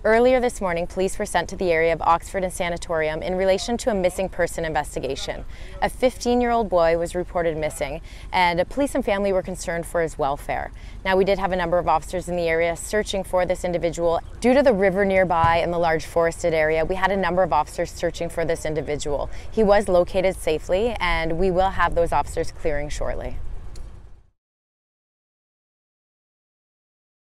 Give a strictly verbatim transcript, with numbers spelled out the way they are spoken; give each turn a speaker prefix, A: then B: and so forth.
A: Earlier this morning, police were sent to the area of Oxford and Sanatorium in relation to a missing person investigation. A fifteen-year-old boy was reported missing, and police and family were concerned for his welfare. Now, we did have a number of officers in the area searching for this individual. Due to the river nearby and the large forested area, we had a number of officers searching for this individual. He was located safely, and we will have those officers clearing shortly.